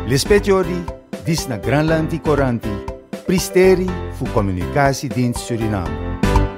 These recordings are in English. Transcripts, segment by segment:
Lispetiori, dis na Granlandi Coranti, Pristeri fu Communicatiedienst Suriname.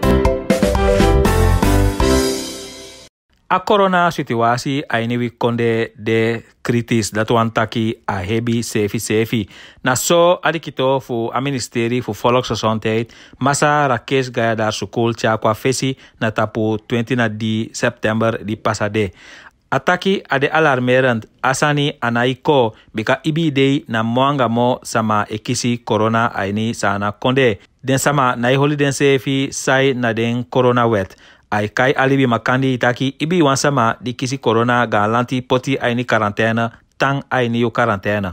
A corona situatie ainiwi konde de kritis dat wan taki a hebi sefi. Na so adikito fu a ministeri fu volksgezondheid masa Rakesh gaya dar sukul tia kwa fesi na tapu 20 na di September di pasade. Ataki ade alarmerend asani anaiko bika ibidei na mwanga mo sama ekisi corona aini sana konde. Den sama na iholi den sefi sai na den corona wet. Ai kai alibi makandi itaki ibi wansama di kisi corona ga lanti poti aini quarantaine tang aini yo quarantaine.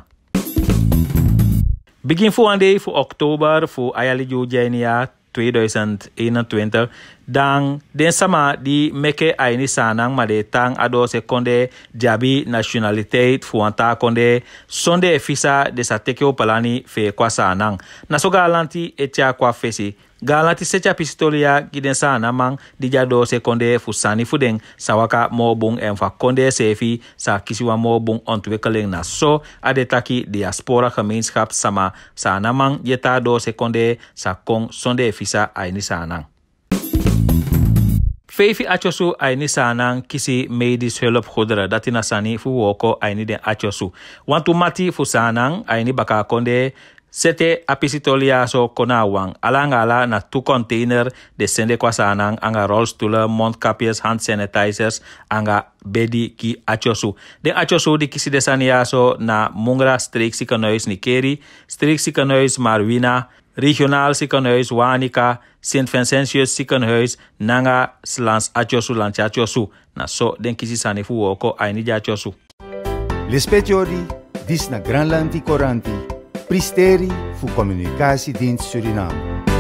Begin fu ande fu oktober fu ayali ju jania 2021 dan den sama di meke aini sanang made tang ado sekonde jabi nationaliteit fu anta konde sonde fisa de sa teke opalani fe kwa sanang. Nasoga lanti etia kwa fesi. Galati secha pistolia giden sana mang dijado sekonde fusani fudeng sawaka mobung enfa konde sefi sa kisiwa mobung ontwikkeling na so adetaki diaspora gemeenschap sama sana mang yeta do sekonde sa kong sonde visa aini sanang. Fefi achosu aini sanang kisi medisch hulpgoederen dat ina sani fu woko aini den achosu. Wantu mati fu sanang aini baka konde sete apisitolia so konawang alangala na 2 container de sende kwa sanang anga rolstoelen, mondkapjes, hand sanitizers anga bedi ki achosu. De achosu di kisi desania so na Mungra streekziekenhuis Nikeri, streekziekenhuis Marwina, regionaal ziekenhuis Wanika, Sint Vincentius ziekenhuis nanga slans achosu lanchi achosu. Na so den kisi sani fu woko aini achosu. Lispetiori, dis na Granlandi Coranti, Pristeri fu Communicatiedienst Suriname.